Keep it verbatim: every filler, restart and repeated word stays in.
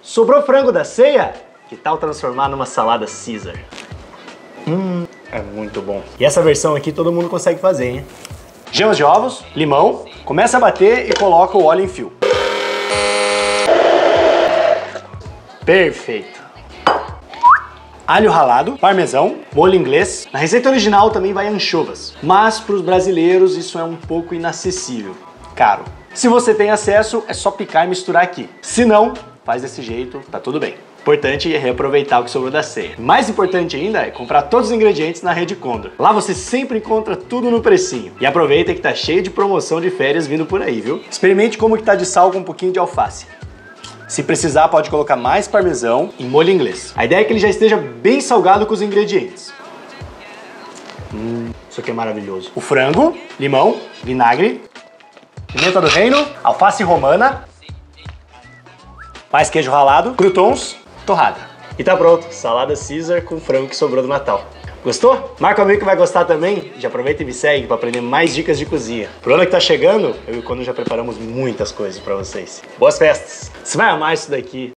Sobrou frango da ceia? Que tal transformar numa salada Caesar? Hum, é muito bom. E essa versão aqui todo mundo consegue fazer, hein? Gemas de ovos, limão, começa a bater e coloca o óleo em fio. Perfeito. Alho ralado, parmesão, molho inglês. Na receita original também vai anchovas, mas para os brasileiros isso é um pouco inacessível, caro. Se você tem acesso, é só picar e misturar aqui. Se não, faz desse jeito, tá tudo bem. Importante é reaproveitar o que sobrou da ceia. Mais importante ainda é comprar todos os ingredientes na Rede Condor. Lá você sempre encontra tudo no precinho. E aproveita que tá cheio de promoção de férias vindo por aí, viu? Experimente como que tá de sal com um pouquinho de alface. Se precisar, pode colocar mais parmesão e molho inglês. A ideia é que ele já esteja bem salgado com os ingredientes. Hum, isso aqui é maravilhoso. O frango, limão, vinagre, pimenta do reino, alface romana, mais queijo ralado, croutons, torrada. E tá pronto, salada Caesar com frango que sobrou do Natal. Gostou? Marca o amigo que vai gostar também. Já aproveita e me segue para aprender mais dicas de cozinha. Pro ano que tá chegando, eu e o Condor já preparamos muitas coisas para vocês. Boas festas! Você vai amar isso daqui.